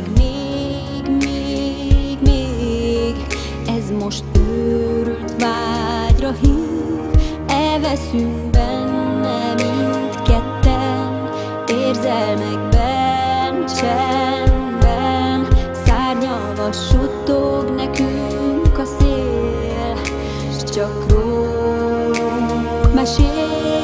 még. Ez most őrült vágyra hív, elveszünk benne mindketten, érzelmekben, csendben. Szárnyalva suttog nekünk a szél, s csak rólunk mesél.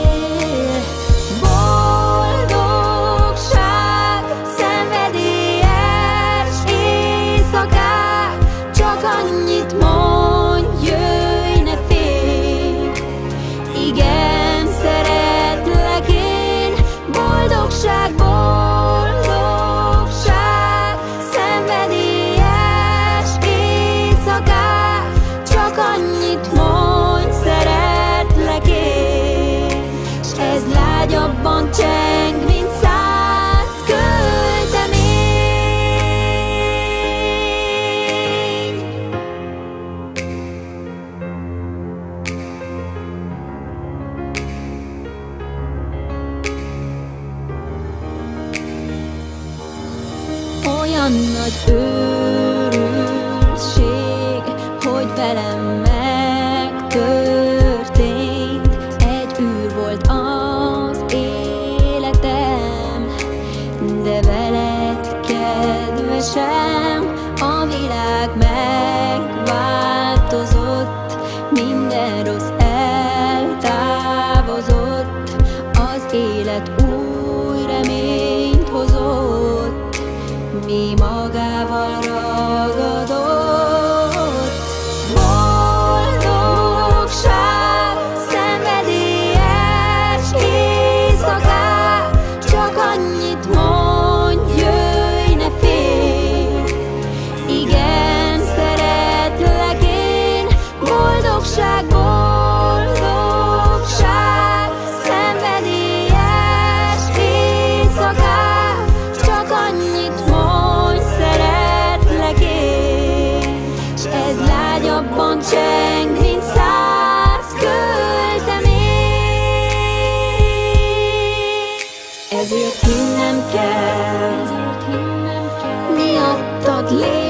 Boldogság, szenvedélyes éjszakák, csak annyit mondj, jöjj, ne félj. Igen, szeretlek én. Boldogság, boldogság, szenvedélyes éjszakák, csak annyit mondj, szeretlek én. S ez lágyabban cseng, mint 100 költemény. Olyan nagy őrültség, hogy velem megtörtént. Egy űr volt az életem, de veled, kedvesem, a világ megváltozott. Minden rossz eltávozott, az élet új reményt hozott, mi magával ragadott. Boldogság, szenvedélyes éjszakák, csak annyit mondj, jöjj, ne félj. Igen, szeretlek én. Boldogság, boldogság, szenvedélyes éjszakák, csak annyit mondj, szeretlek én. S ez lágyabban cseng, mint 100 költemény. Ezért hinnem kell, miattad létezik.